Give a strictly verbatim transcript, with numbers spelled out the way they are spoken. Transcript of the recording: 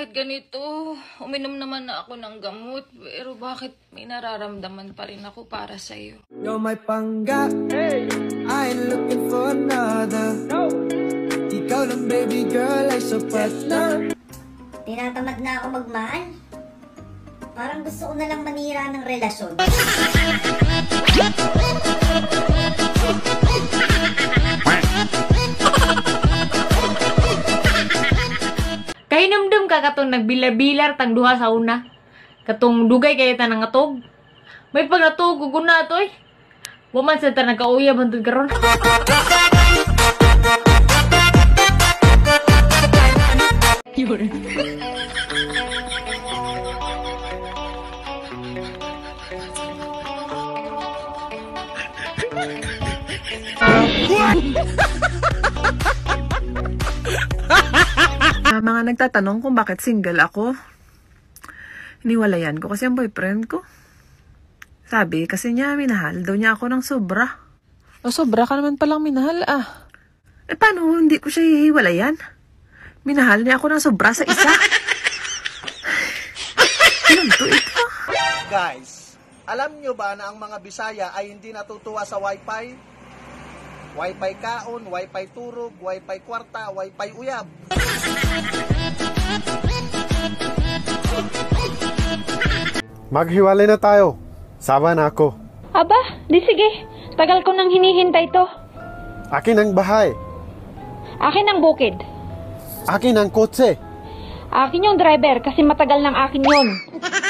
bakit ganito? Uminom naman na ako ng gamot, pero bakit may nararamdaman pa rin ako para sa'yo? You're my pangga, hey. I ain't looking for another. No. Ikaw lang baby girl ay sapat na. Tinatamad na ako magmahal. Parang gusto ko na lang manira ng relasyon. Kay numdum ka katong nagbilar-bilar tang duha sa una. Katong dugay kay ta nang atog. May pag natog guguna to eh. Waman sa ta nagkauya bantod karon. Yun. Uh, mga nagtatanong kung bakit single ako. Iniwalayan ko kasi ang boyfriend ko. Sabi kasi niya minahal daw niya ako ng sobra. O sobra ka naman palang minahal ah. Eh paano hindi ko siya hihiwalayan? Minahal niya ako ng sobra sa isa. Ilan to ito? Guys, alam nyo ba na ang mga Bisaya ay hindi natutuwa sa wifi? Wifi kaon, wifi turog, wifi kwarta, wifi uyab. Maghiwalay na tayo. Sawa na ako. Aba, di sige. Tagal ko nang hinihintay to. Akin ang bahay. Akin ang bukid. Akin ang kotse. Akin yung driver kasi matagal ng akin yun.